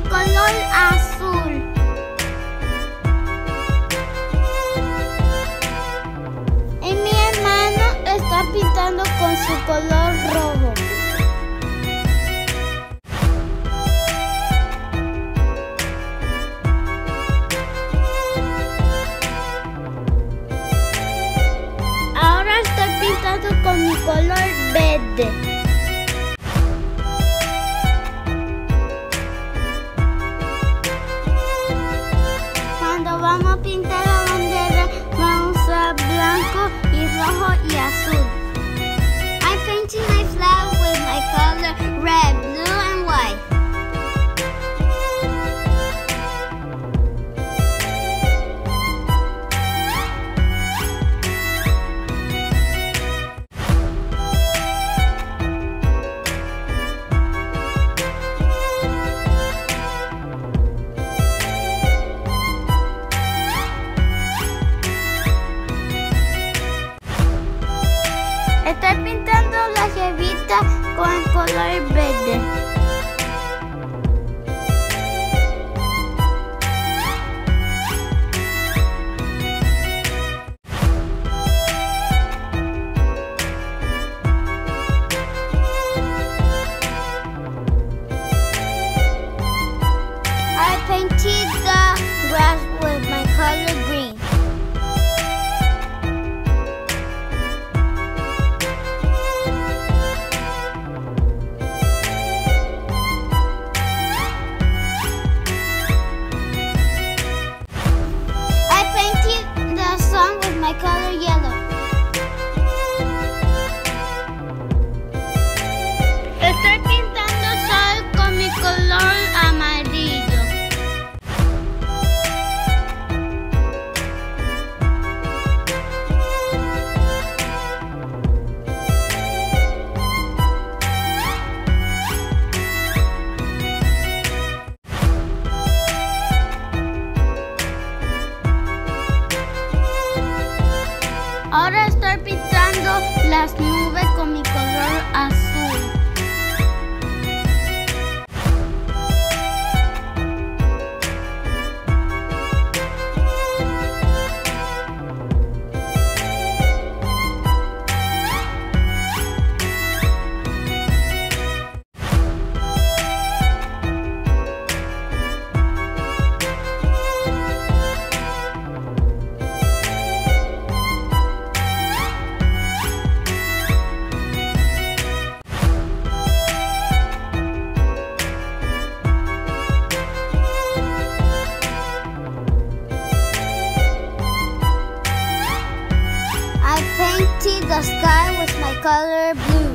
color azul. Y mi hermano está pintando con su color rojo. Ahora estoy pintando con mi color verde. Cuando vamos a pintar la bandera, vamos a usar blanco y rojo y azul. I'm painting my flag with my color red, blue and white. Estoy pintando la jevita con el color verde. I painted the grass with my color green. My color yellow. Estoy pintando sol con mi color amarillo. Ahora estoy pintando las nubes con mi color azul. I painted the sky with my color blue.